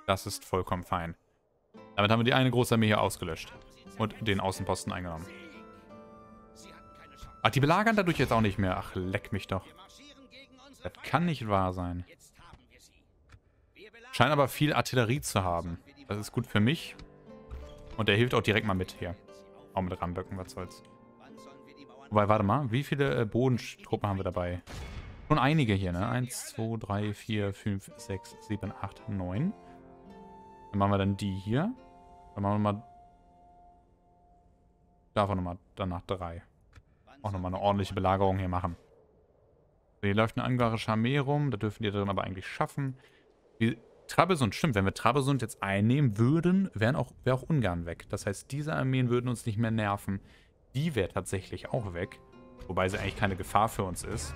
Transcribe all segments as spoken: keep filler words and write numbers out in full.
Das ist vollkommen fein. Damit haben wir die eine große Armee hier ausgelöscht. Und den Außenposten eingenommen. Ach, die belagern dadurch jetzt auch nicht mehr. Ach, leck mich doch. Das kann nicht wahr sein. Scheint aber viel Artillerie zu haben. Das ist gut für mich. Und der hilft auch direkt mal mit hier. Auch mit Ramböcken, was soll's. Wobei, warte mal. Wie viele äh, Bodentruppen haben wir dabei? Schon einige hier, ne? eins, zwei, drei, vier, fünf, sechs, sieben, acht, neun. Dann machen wir dann die hier. Dann machen wir mal... Davon nochmal danach drei. Auch nochmal eine ordentliche Belagerung hier machen. So, hier läuft eine ungarische Armee rum. Da dürfen die dann aber eigentlich schaffen. Wie, Trabzon, stimmt. Wenn wir Trabzon jetzt einnehmen würden, wären auch, wäre auch Ungarn weg. Das heißt, diese Armeen würden uns nicht mehr nerven. Die wäre tatsächlich auch weg. Wobei sie eigentlich keine Gefahr für uns ist.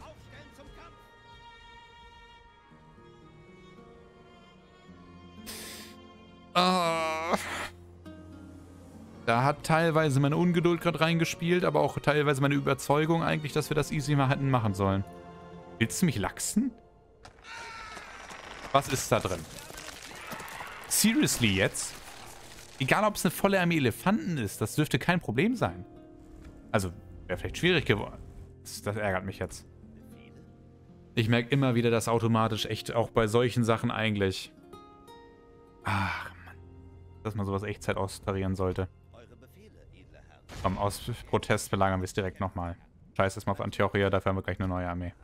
Ah. Da hat teilweise meine Ungeduld gerade reingespielt, aber auch teilweise meine Überzeugung eigentlich, dass wir das easy mal hätten machen sollen. Willst du mich lachsen? Was ist da drin? Seriously jetzt? Egal, ob es eine volle Armee Elefanten ist, das dürfte kein Problem sein. Also, wäre vielleicht schwierig geworden. Das, das ärgert mich jetzt. Ich merke immer wieder, dass automatisch echt auch bei solchen Sachen eigentlich... Ach, Mann. Dass man sowas Echtzeit austarieren sollte. Komm, aus Protest belagern wir es direkt nochmal. Scheiß es mal auf Antiochia, dafür haben wir gleich eine neue Armee.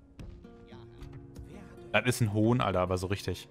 Das ist ein Hohn, Alter, aber so richtig.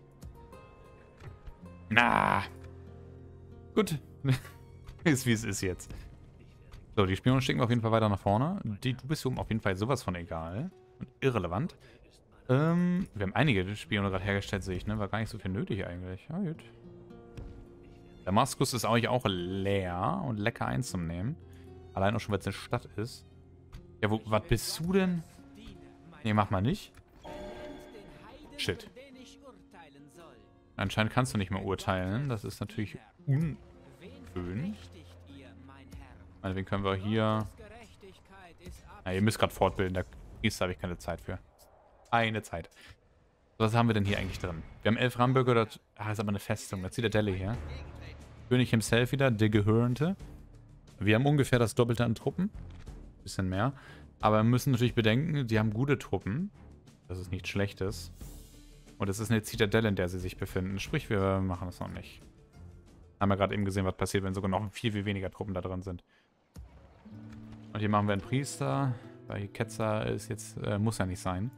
Na. Gut. Ist wie es ist jetzt. So, die Spione schicken wir auf jeden Fall weiter nach vorne. Die, du bist auf jeden Fall sowas von egal. Und irrelevant. Ähm, wir haben einige Spione gerade hergestellt, sehe ich, ne? War gar nicht so viel nötig eigentlich. Ja, gut. Damaskus ist eigentlich auch leer und lecker einzunehmen. Allein auch schon, weil es eine Stadt ist. Ja, wo, was bist du denn? Nee, mach mal nicht. Shit. Anscheinend kannst du nicht mehr urteilen. Das ist natürlich unschön. Meinetwegen können wir hier... Na, ihr müsst gerade fortbilden. Da habe ich keine Zeit für. Eine Zeit. Was haben wir denn hier eigentlich drin? Wir haben elf Ramböcke. Das ah, ist aber eine Festung. Da zieht der Delle her. König himself wieder. Der Gehörnte. Wir haben ungefähr das Doppelte an Truppen. Bisschen mehr. Aber wir müssen natürlich bedenken, die haben gute Truppen. Das ist nichts Schlechtes. Und es ist eine Zitadelle, in der sie sich befinden. Sprich, wir machen das noch nicht. Haben wir gerade eben gesehen, was passiert, wenn sogar noch viel, viel weniger Truppen da drin sind. Und hier machen wir einen Priester. Weil Ketzer ist jetzt, äh, muss ja nicht sein.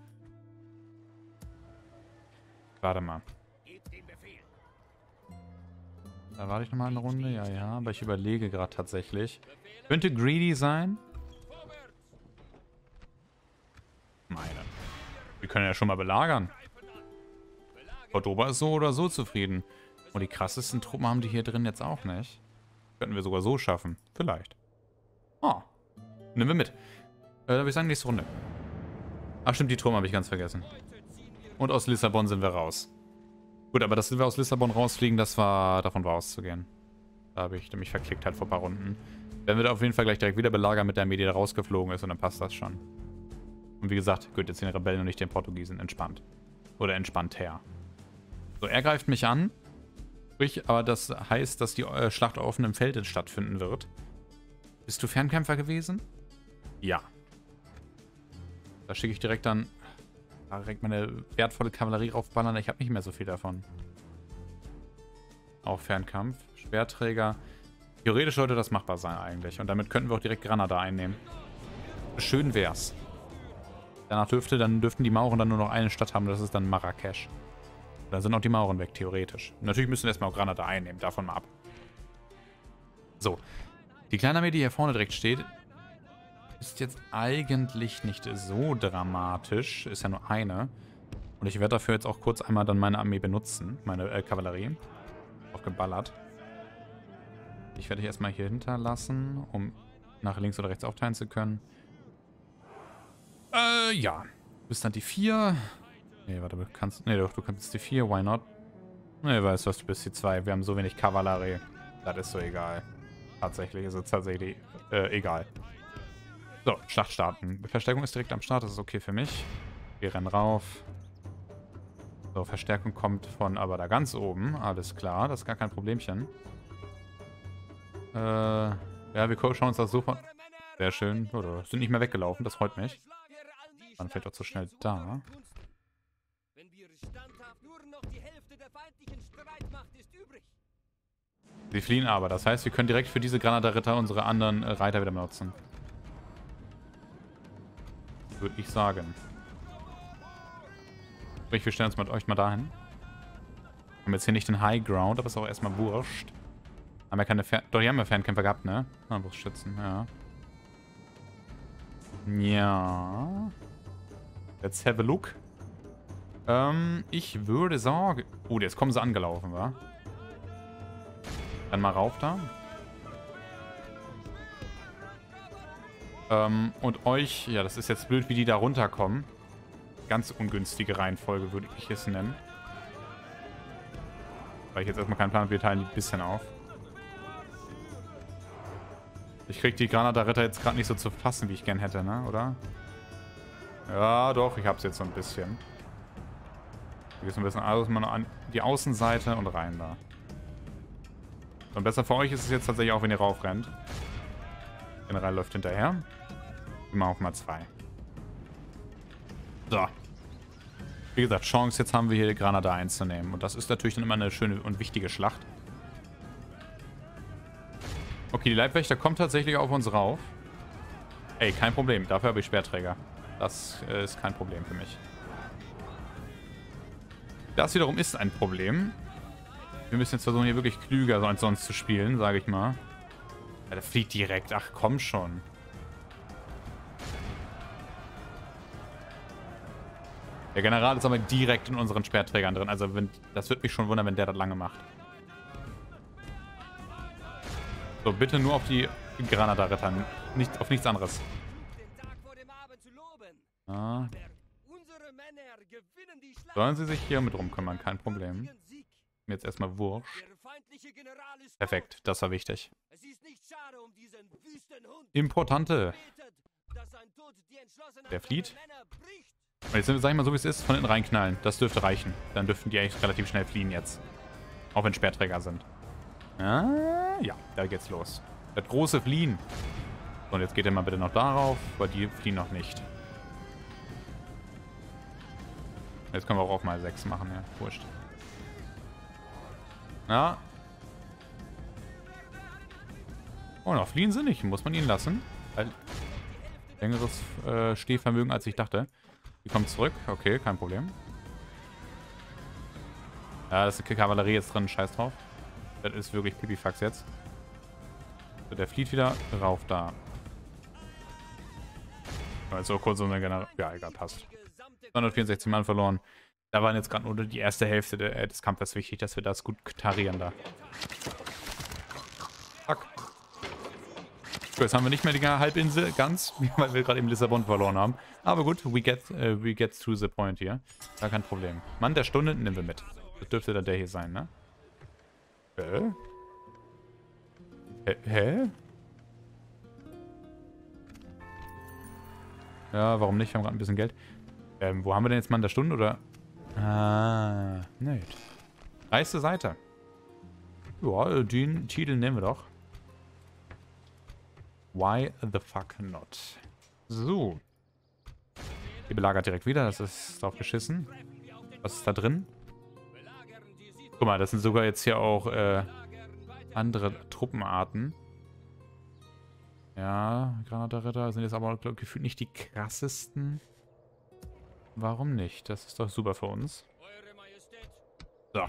Warte mal. Da warte ich nochmal eine Runde. Ja, ja. Aber ich überlege gerade tatsächlich. Könnte greedy sein. Meine. Wir können ja schon mal belagern. Cordoba ist so oder so zufrieden. Und die krassesten Truppen haben die hier drin jetzt auch nicht. Könnten wir sogar so schaffen. Vielleicht. Oh. Nehmen wir mit. Äh, da würde ich sagen, nächste Runde. Ach stimmt, die Truppen habe ich ganz vergessen. Und aus Lissabon sind wir raus. Gut, aber dass wir aus Lissabon rausfliegen, das war, davon war auszugehen. Da habe ich mich verklickt halt vor ein paar Runden. Werden wir da auf jeden Fall gleich direkt wieder belagern mit der Armee, die da rausgeflogen ist und dann passt das schon. Und wie gesagt, gut, jetzt den Rebellen und nicht den Portugiesen. Entspannt. Oder entspannt her. So, er greift mich an. Sprich, aber das heißt, dass die äh, Schlacht auf offenem Feld stattfinden wird. Bist du Fernkämpfer gewesen? Ja. Da schicke ich direkt dann direkt meine wertvolle Kavallerie raufballern. Ich habe nicht mehr so viel davon. Auch Fernkampf. Schwerträger. Theoretisch sollte das machbar sein eigentlich. Und damit könnten wir auch direkt Granada einnehmen. Schön wär's. Danach dürfte, dann dürften die Mauren dann nur noch eine Stadt haben. Das ist dann Marrakesch. Dann sind auch die Mauren weg, theoretisch. Natürlich müssen wir erstmal auch Granada einnehmen. Davon mal ab. So. Die kleine Armee, die hier vorne direkt steht, ist jetzt eigentlich nicht so dramatisch. Ist ja nur eine. Und ich werde dafür jetzt auch kurz einmal dann meine Armee benutzen. Meine äh, Kavallerie. Auch geballert. Ich werde dich erstmal hier hinterlassen, um nach links oder rechts aufteilen zu können. Äh, ja. Du bist dann die vier. Nee, warte, du kannst... Nee, doch, du kannst die vier. Why not? Nee, weißt du was, du bist die zwei. Wir haben so wenig Kavallerie. Das ist so egal. Tatsächlich ist es tatsächlich äh, egal. So, Schlacht starten. Verstärkung ist direkt am Start, das ist okay für mich. Wir rennen rauf. So, Verstärkung kommt von aber da ganz oben. Alles klar, das ist gar kein Problemchen. Äh, ja, wir schauen uns das so von... Sehr schön. Oder sind nicht mehr weggelaufen, das freut mich. Man fällt doch zu schnell da. Sie fliehen aber, das heißt, wir können direkt für diese Granada-Ritter unsere anderen äh, Reiter wieder benutzen. Würde ich sagen. Sprich, wir stellen uns mit euch mal dahin. Haben jetzt hier nicht den High Ground, aber ist auch erstmal wurscht. Haben ja keine Fer... Doch, die haben ja Fernkämpfer gehabt, ne? Brustschützen, ja. Ja. Let's have a look. Ähm, ich würde sagen... Oh, jetzt kommen sie angelaufen, wa? Dann mal rauf da. Ähm, und euch... Ja, das ist jetzt blöd, wie die da runterkommen. Ganz ungünstige Reihenfolge, würde ich es nennen. Weil ich jetzt erstmal keinen Plan habe, wir teilen die ein bisschen auf. Ich krieg die Granada-Ritter jetzt gerade nicht so zu fassen, wie ich gern hätte, ne? Oder? Ja, doch, ich hab's jetzt so ein bisschen. Hier ist ein bisschen alles mal an die Außenseite und rein da. Und besser für euch ist es jetzt tatsächlich auch, wenn ihr raufrennt. General läuft hinterher. Immer auf mal zwei. So. Wie gesagt, Chance, jetzt haben wir hier Granada einzunehmen. Und das ist natürlich dann immer eine schöne und wichtige Schlacht. Okay, die Leibwächter kommt tatsächlich auf uns rauf. Ey, kein Problem. Dafür habe ich Speerträger. Das äh, ist kein Problem für mich. Das wiederum ist ein Problem. Wir müssen jetzt versuchen, hier wirklich klüger als sonst zu spielen, sage ich mal. Ja, der fliegt direkt. Ach, komm schon. Der General ist aber direkt in unseren Speerträgern drin. Also wenn, das würde mich schon wundern, wenn der das lange macht. So, bitte nur auf die Granada-Ritter. Nicht, auf nichts anderes. Ah. Sollen sie sich hier mit rumkümmern? Kein Problem. Mir jetzt erstmal wurscht. Perfekt, das war wichtig. Importante. Der flieht. Und jetzt, sag ich mal, so wie es ist, von hinten reinknallen. Das dürfte reichen. Dann dürften die eigentlich relativ schnell fliehen jetzt. Auch wenn Speerträger sind. Ah, ja, da geht's los. Das große Fliehen. So, und jetzt geht ihr mal bitte noch darauf, weil die fliehen noch nicht. Jetzt können wir auch auf mal sechs machen, ja. Wurscht. Ja. Oh, noch fliehen sie nicht. Muss man ihn lassen. Weil längeres äh, Stehvermögen, als ich dachte. Die kommt zurück. Okay, kein Problem. Ja, das ist die Kavallerie jetzt drin. Scheiß drauf. Das ist wirklich Pipifax jetzt. So, der flieht wieder rauf da. Also kurz unser General. Ja, egal, passt. zweihundertvierundsechzig Mann verloren. Da waren jetzt gerade nur die erste Hälfte des Kampfes wichtig, dass wir das gut tarieren da. Fuck. So, jetzt haben wir nicht mehr die Halbinsel ganz, weil wir gerade eben Lissabon verloren haben. Aber gut, we get, uh, we get to the point hier. Gar kein Problem. Mann der Stunde nehmen wir mit. Das dürfte dann der hier sein, ne? Hä? Hä? Hä? Ja, warum nicht? Wir haben gerade ein bisschen Geld. Ähm, wo haben wir denn jetzt Mann der Stunde, oder? Ah, nicht. Reichste Seite. Ja, den Titel nehmen wir doch. Why the fuck not? So. Die belagert direkt wieder. Das ist drauf geschissen. Was ist da drin? Guck mal, das sind sogar jetzt hier auch äh, andere Truppenarten. Ja, Granada-Ritter sind jetzt aber glaub, gefühlt nicht die krassesten. Warum nicht? Das ist doch super für uns. So.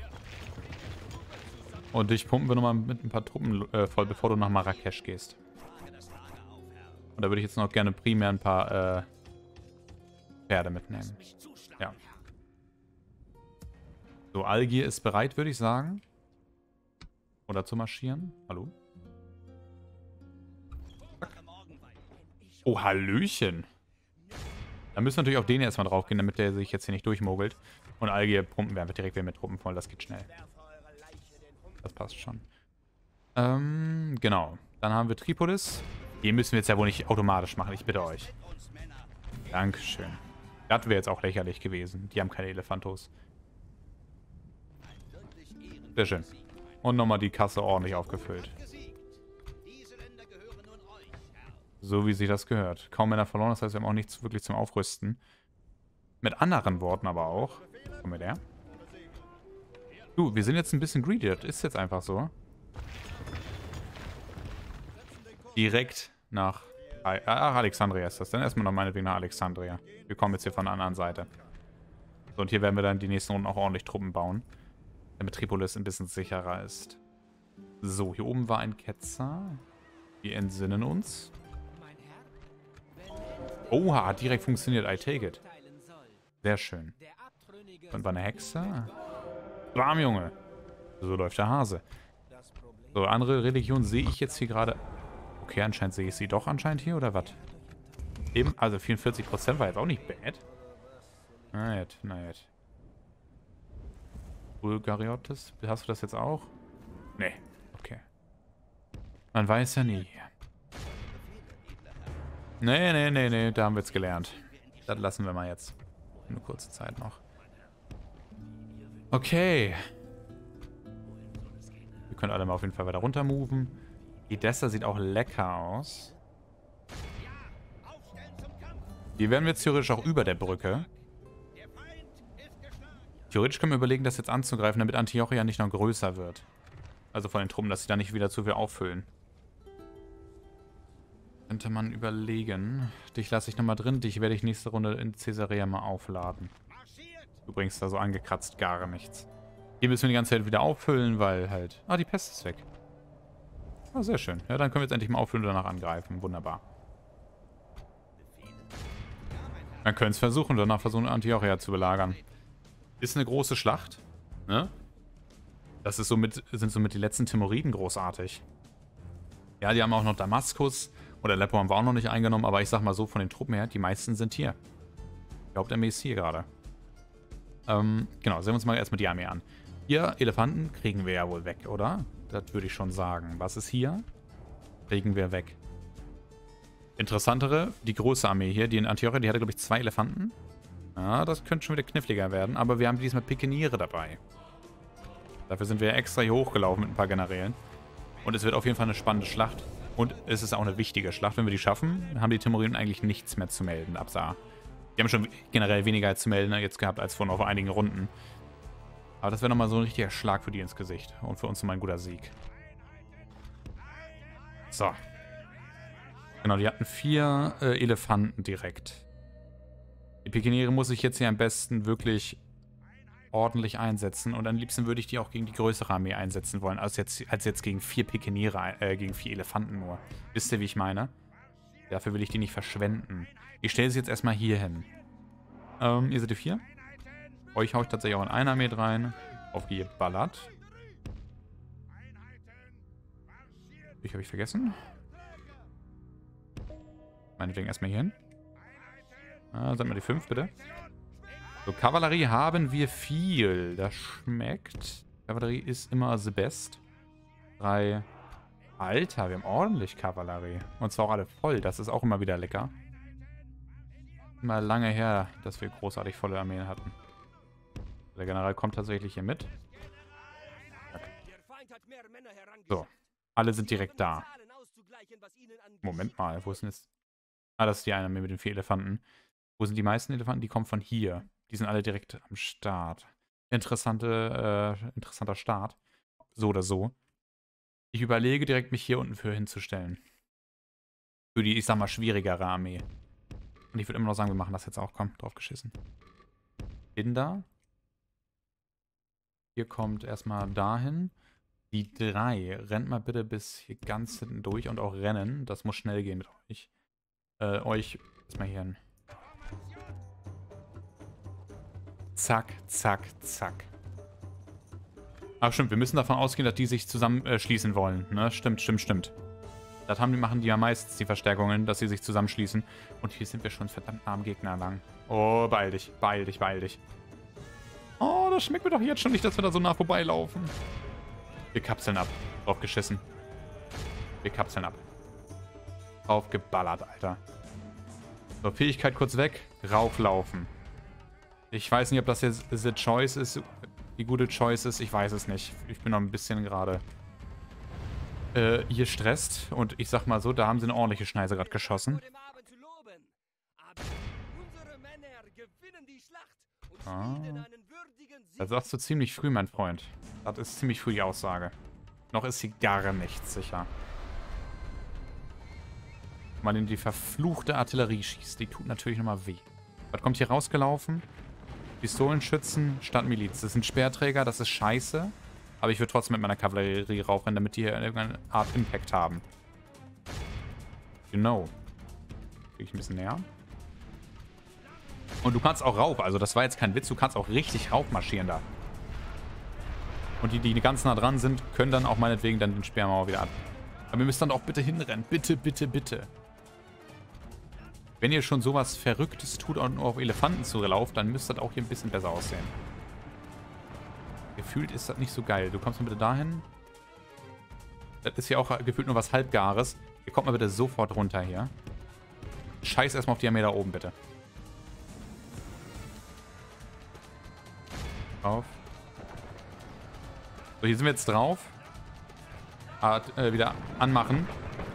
Und dich pumpen wir nochmal mit ein paar Truppen äh, voll, bevor du nach Marrakesch gehst. Und da würde ich jetzt noch gerne primär ein paar äh, Pferde mitnehmen. Ja. So, Algier ist bereit, würde ich sagen. Oder zu marschieren. Hallo? Oh, Hallöchen. Da müssen wir natürlich auf den erstmal drauf gehen, damit der sich jetzt hier nicht durchmogelt. Und Algier pumpen wir einfach direkt wieder mit Truppen voll. Das geht schnell. Das passt schon. Ähm, genau. Dann haben wir Tripolis. Den müssen wir jetzt ja wohl nicht automatisch machen. Ich bitte euch. Dankeschön. Das wäre jetzt auch lächerlich gewesen. Die haben keine Elefantos. Sehr schön. Und nochmal die Kasse ordentlich aufgefüllt. So wie sich das gehört. Kaum Männer verloren, das heißt, wir haben auch nichts wirklich zum Aufrüsten. Mit anderen Worten aber auch. Komm mit her. Du, wir sind jetzt ein bisschen greedy. Das ist jetzt einfach so. Direkt nach... Ach, Alexandria ist das. Dann erstmal noch meinetwegen nach Alexandria. Wir kommen jetzt hier von der anderen Seite. So, und hier werden wir dann die nächsten Runden auch ordentlich Truppen bauen. Damit Tripolis ein bisschen sicherer ist. So, hier oben war ein Ketzer. Wir entsinnen uns. Oha, hat direkt funktioniert. I take it. Sehr schön. Und war eine Hexe. Bam, Junge. So läuft der Hase. So, andere Religion sehe ich jetzt hier gerade... Okay, anscheinend sehe ich sie doch anscheinend hier, oder was? Eben, also vierundvierzig Prozent war jetzt auch nicht bad. Na jetzt, na jetzt. Bulgariotis, hast du das jetzt auch? Nee, okay. Man weiß ja nie. Nee, nee, nee, nee, da haben wir es gelernt. Das lassen wir mal jetzt. Eine kurze Zeit noch. Okay. Wir können alle mal auf jeden Fall weiter runter moven. Edessa sieht auch lecker aus. Hier wären wir jetzt theoretisch auch über der Brücke. Theoretisch können wir überlegen, das jetzt anzugreifen, damit Antiochia nicht noch größer wird. Also von den Truppen, dass sie da nicht wieder zu viel auffüllen. Könnte man überlegen. Dich lasse ich nochmal drin. Dich werde ich nächste Runde in Caesarea mal aufladen. Du bringst da so angekratzt gar nichts. Hier müssen wir die ganze Zeit wieder auffüllen, weil halt... Ah, die Pest ist weg. Ah, sehr schön. Ja, dann können wir jetzt endlich mal auffüllen und danach angreifen. Wunderbar. Wir können es versuchen, danach versuchen, Antiochia zu belagern. Ist eine große Schlacht. Ne? Das ist somit, sind somit die letzten Timuriden großartig. Ja, die haben auch noch Damaskus. Und Aleppo haben wir auch noch nicht eingenommen. Aber ich sag mal so, von den Truppen her, die meisten sind hier. Die Hauptarmee ist hier gerade. Ähm, genau, sehen wir uns mal erstmal die Armee an. Hier, Elefanten kriegen wir ja wohl weg, oder? Das würde ich schon sagen. Was ist hier? Kriegen wir weg. Interessantere, die große Armee hier, die in Antiochia, die hatte, glaube ich, zwei Elefanten. Ja, das könnte schon wieder kniffliger werden, aber wir haben diesmal Pikeniere dabei. Dafür sind wir extra hier hochgelaufen mit ein paar Generälen. Und es wird auf jeden Fall eine spannende Schlacht. Und es ist auch eine wichtige Schlacht. Wenn wir die schaffen, haben die Timuriden eigentlich nichts mehr zu melden ab da. Die haben schon generell weniger zu melden jetzt gehabt als vor noch vor einigen Runden. Aber das wäre nochmal so ein richtiger Schlag für die ins Gesicht. Und für uns nochmal ein guter Sieg. So. Genau, die hatten vier äh, Elefanten direkt. Die Pikeniere muss ich jetzt hier am besten wirklich ordentlich einsetzen. Und am liebsten würde ich die auch gegen die größere Armee einsetzen wollen, als jetzt, als jetzt gegen vier Pikeniere, äh, gegen vier Elefanten nur. Wisst ihr, wie ich meine? Dafür will ich die nicht verschwenden. Ich stelle sie jetzt erstmal hier hin. Ähm, ihr seid die vier. Euch haue ich tatsächlich auch in eine Armee rein. Aufgeballert. Ich habe ich vergessen. Meinetwegen erstmal hier hin. Ah, seid mal die fünf, bitte. So, Kavallerie haben wir viel. Das schmeckt. Kavallerie ist immer the best. Drei. Alter, wir haben ordentlich Kavallerie. Und zwar auch alle voll. Das ist auch immer wieder lecker. Immer lange her, dass wir großartig volle Armeen hatten. Der General kommt tatsächlich hier mit. So. Alle sind direkt da. Moment mal, wo ist denn jetzt... Ah, das ist die eine Armee mit den vier Elefanten. Wo sind die meisten Elefanten? Die kommen von hier. Die sind alle direkt am Start. Interessante, äh, interessanter Start. So oder so. Ich überlege direkt, mich hier unten für hinzustellen. Für die, ich sag mal, schwierigere Armee. Und ich würde immer noch sagen, wir machen das jetzt auch. Komm, drauf geschissen. Kinder. Hier kommt erstmal dahin. Die drei. Rennt mal bitte bis hier ganz hinten durch und auch rennen. Das muss schnell gehen mit euch. Äh, euch erstmal hier hin. Zack, zack, zack. Aber stimmt, wir müssen davon ausgehen, dass die sich zusammenschließen äh, wollen. Ne? Stimmt, stimmt, stimmt. Das haben die, machen die ja meistens, die Verstärkungen, dass sie sich zusammenschließen. Und hier sind wir schon verdammt nah am Gegner lang. Oh, beeil dich, beeil dich, beeil dich. Oh, das schmeckt mir doch jetzt schon nicht, dass wir da so nah vorbeilaufen. Wir kapseln ab. Drauf geschissen. Wir kapseln ab. Drauf geballert, Alter. So, Fähigkeit kurz weg. Rauflaufen. Ich weiß nicht, ob das jetzt The Choice ist. die gute Choice ist. Ich weiß es nicht. Ich bin noch ein bisschen gerade äh, hier stresst. Und ich sag mal so, da haben sie eine ordentliche Schneise gerade geschossen. Ah. Das sagst du ziemlich früh, mein Freund. Das ist ziemlich früh die Aussage. Noch ist sie gar nicht sicher. Wenn man in die verfluchte Artillerie schießt, die tut natürlich nochmal weh. Was kommt hier rausgelaufen? Pistolenschützen statt Miliz. Das sind Speerträger, das ist scheiße. Aber ich würde trotzdem mit meiner Kavallerie raufrennen, damit die hier irgendeine Art Impact haben. Genau. Krieg ich ein bisschen näher. Und du kannst auch rauf, also das war jetzt kein Witz, du kannst auch richtig raufmarschieren da. Und die, die ganz nah dran sind, können dann auch meinetwegen dann den Speermauer wieder ab. Aber ihr müsst dann auch bitte hinrennen. Bitte, bitte, bitte. Wenn ihr schon sowas Verrücktes tut und nur auf Elefanten zulauft, dann müsst das auch hier ein bisschen besser aussehen. Gefühlt ist das nicht so geil. Du kommst mal bitte dahin. Das ist ja auch gefühlt nur was Halbgares. Ihr kommt mal bitte sofort runter hier. Scheiß erstmal auf die Armee da oben, bitte. Auf. So, hier sind wir jetzt drauf. Art, äh, wieder anmachen.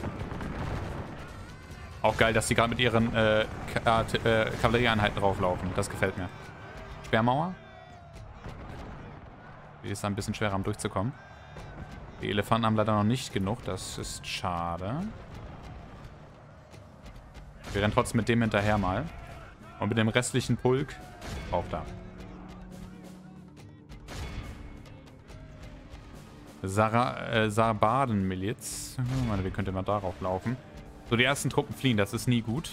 Auch geil, dass die gerade mit ihren äh, Ka äh, Kavallerieeinheiten drauflaufen. Das gefällt mir. Sperrmauer. Die ist ein bisschen schwerer, um durchzukommen. Die Elefanten haben leider noch nicht genug. Das ist schade. Wir rennen trotzdem mit dem hinterher mal. Und mit dem restlichen Pulk auch da. Sara, äh, Sarbaden-Miliz. Ich meine, wie könnte man darauf laufen? So, die ersten Truppen fliehen, das ist nie gut.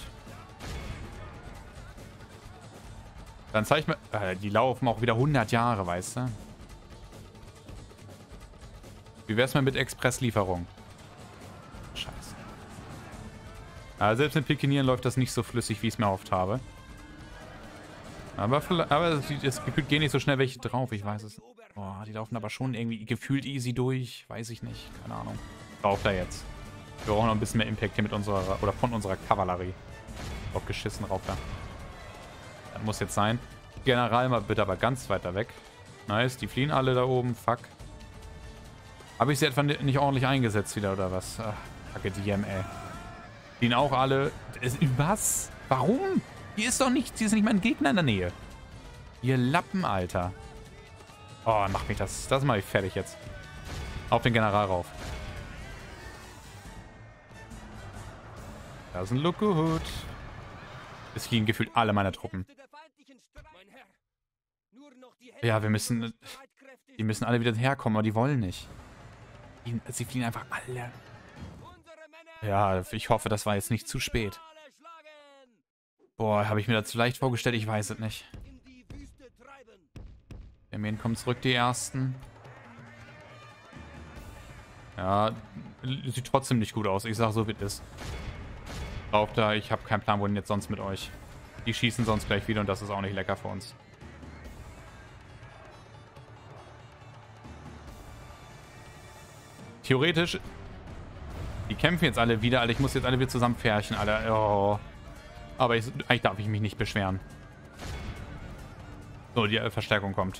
Dann zeig ich mir... Äh, die laufen auch wieder hundert Jahre, weißt du? Wie wär's mal mit Expresslieferung? Scheiße. Aber selbst mit Pikinieren läuft das nicht so flüssig, wie ich es mir erhofft habe. Aber, aber das Gefühl gehen nicht so schnell welche drauf, ich weiß es. Boah, die laufen aber schon irgendwie gefühlt easy durch. Weiß ich nicht, keine Ahnung. Drauf da jetzt. Wir brauchen noch ein bisschen mehr Impact hier mit unserer, oder von unserer Kavallerie. Drauf geschissen, rauf da. Das muss jetzt sein. General mal bitte aber ganz weiter weg. Nice, die fliehen alle da oben, fuck. Habe ich sie etwa nicht ordentlich eingesetzt wieder, oder was? Ach, kacke, die M, ey. Fliehen auch alle. Was? Warum? Hier ist doch nichts, hier ist nicht mal ein Gegner in der Nähe. Ihr Lappen, Alter. Oh, mach mich das. Das mache ich fertig jetzt. Auf den General rauf. Da ist ein Lookout. Es fliegen gefühlt alle meine Truppen. Ja, wir müssen... Die müssen alle wieder herkommen, aber die wollen nicht. Die, sie fliegen einfach alle. Ja, ich hoffe, das war jetzt nicht zu spät. Boah, habe ich mir das zu leicht vorgestellt? Ich weiß es nicht. Die Armeen kommen zurück, die ersten. Ja, sieht trotzdem nicht gut aus. Ich sag so, wie es ist. Drauf da, ich habe keinen Plan, wohin jetzt sonst mit euch. Die schießen sonst gleich wieder und das ist auch nicht lecker für uns. Theoretisch, die kämpfen jetzt alle wieder, Alter. Ich muss jetzt alle wieder zusammen pferchen, Alter. Oh. Aber ich, eigentlich darf ich mich nicht beschweren. So, die Verstärkung kommt.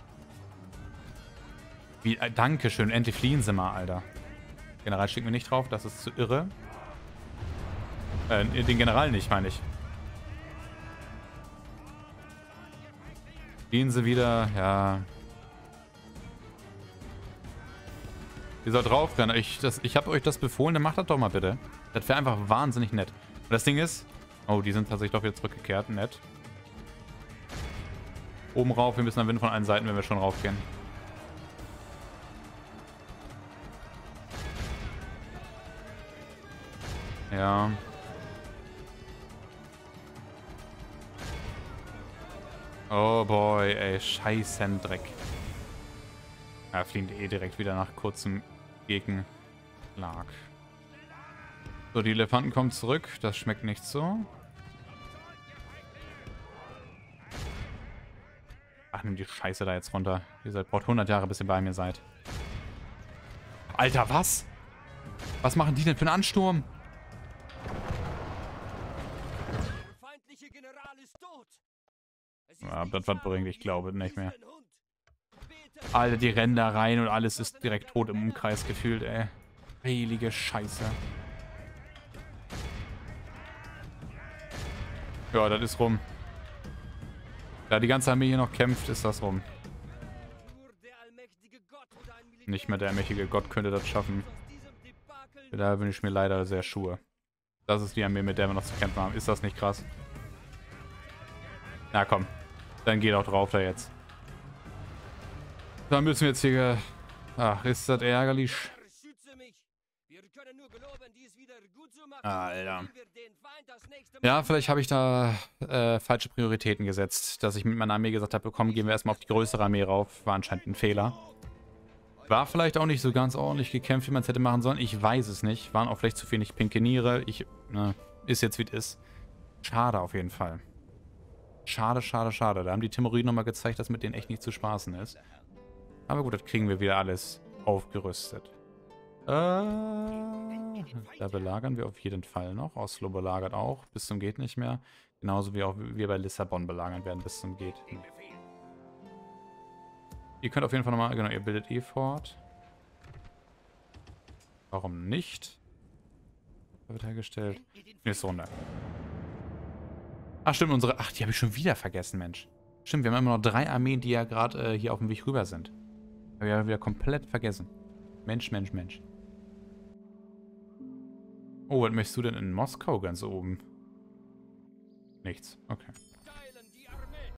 Wie, äh, Dankeschön, endlich fliehen sie mal, Alter. General schickt mir nicht drauf, das ist zu irre. Äh, den General nicht, meine ich. Fliehen sie wieder, ja. Ihr sollt draufrennen. Ich, das, ich habe euch das befohlen, dann macht das doch mal bitte. Das wäre einfach wahnsinnig nett. Und das Ding ist... Oh, die sind tatsächlich doch wieder zurückgekehrt. Nett. Oben rauf. Wir müssen dann Wind von allen Seiten, wenn wir schon raufgehen. Ja. Oh boy, ey. Scheißendreck. Er fliegt eh direkt wieder nach kurzem Gegenschlag. So, die Elefanten kommen zurück. Das schmeckt nicht so. Ach, nimm die Scheiße da jetzt runter. Ihr seid, braucht hundert Jahre, bis ihr bei mir seid. Alter, was? Was machen die denn für einen Ansturm? Ja, das was bringt, ich glaube nicht mehr. Alter, die rennen da rein und alles ist direkt tot im Umkreis gefühlt, ey. Heilige Scheiße. Ja, das ist rum. Da die ganze Armee hier noch kämpft, ist das rum. Nicht mehr der allmächtige Gott könnte das schaffen. Da bin ich mir leider sehr schur. Das ist die Armee, mit der wir noch zu kämpfen haben. Ist das nicht krass? Na komm. Dann geht auch drauf da jetzt. Dann müssen wir jetzt hier... Ach, ist das ärgerlich. Alter. Ja, vielleicht habe ich da äh, falsche Prioritäten gesetzt. Dass ich mit meiner Armee gesagt habe, komm, gehen wir erstmal auf die größere Armee rauf. War anscheinend ein Fehler. War vielleicht auch nicht so ganz ordentlich gekämpft, wie man es hätte machen sollen. Ich weiß es nicht. Waren auch vielleicht zu wenig Pinkeniere. Ich, ne, ist jetzt wie es ist. Schade auf jeden Fall. Schade, schade, schade. Da haben die Timuriden nochmal gezeigt, dass mit denen echt nicht zu spaßen ist. Aber gut, das kriegen wir wieder alles aufgerüstet. Äh, da belagern wir auf jeden Fall noch. Oslo belagert auch. Bis zum geht nicht mehr. Genauso wie auch wir bei Lissabon belagern werden. Bis zum geht. Ihr könnt auf jeden Fall nochmal... Genau, ihr bildet eh fort. Warum nicht? Da wird hergestellt. Nächste Runde. Ach stimmt, unsere... Ach, die habe ich schon wieder vergessen, Mensch. Stimmt, wir haben immer noch drei Armeen, die ja gerade äh, hier auf dem Weg rüber sind. Habe ich ja wieder komplett vergessen. Mensch, Mensch, Mensch. Oh, was möchtest du denn in Moskau ganz oben? Nichts. Okay.